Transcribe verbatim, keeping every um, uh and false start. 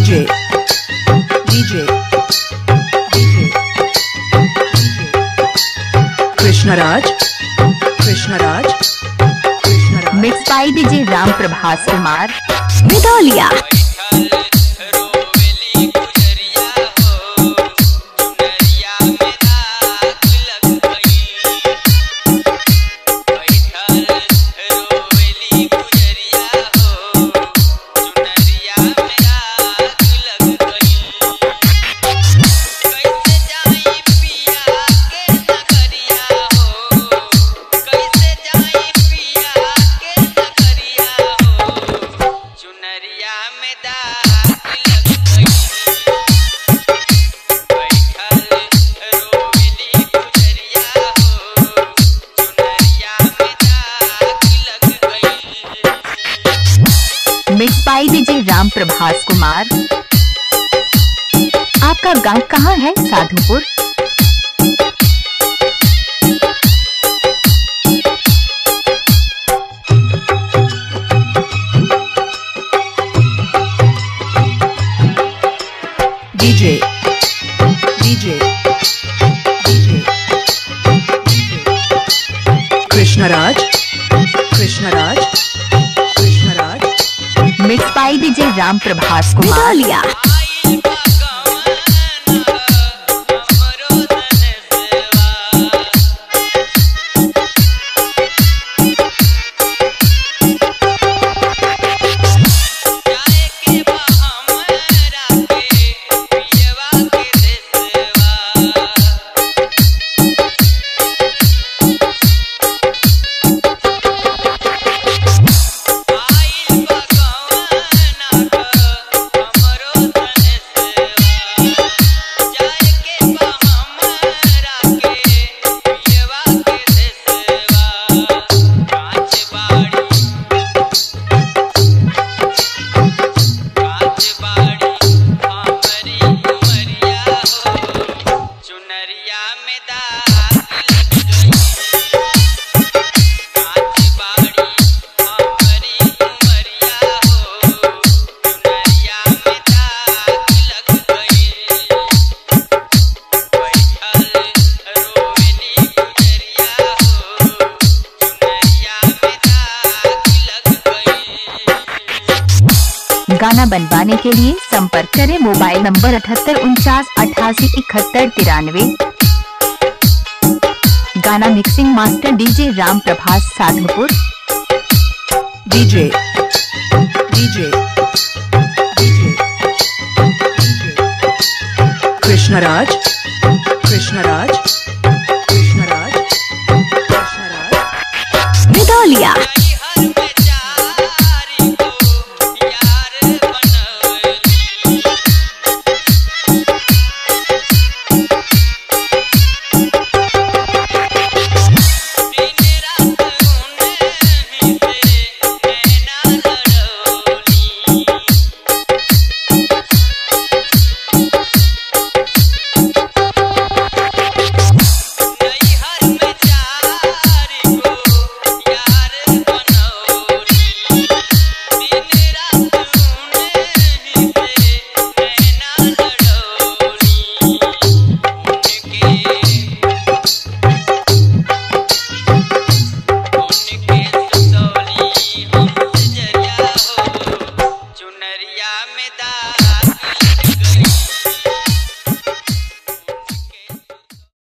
DJ DJ DJ Krishnaraj Krishnaraj Krishnaraj mix by DJ Ram Prabhas Kumar Vidauliya. Mix by DJ Ram Prabhas Kumar. आपका गांव कहाँ है? Sadhupur. DJ DJ DJ Krishnaraj Krishnaraj Krishnaraj mix by DJ Ram Prabhas Kumar लिया। गाना बनवाने के लिए संपर्क करें मोबाइल नंबर अठहत्तर उनचास अठासी इकहत्तर तिरानवे। गाना mixing master DJ Ram Prabhas Sadhupur. DJ DJ DJ Krishnaraj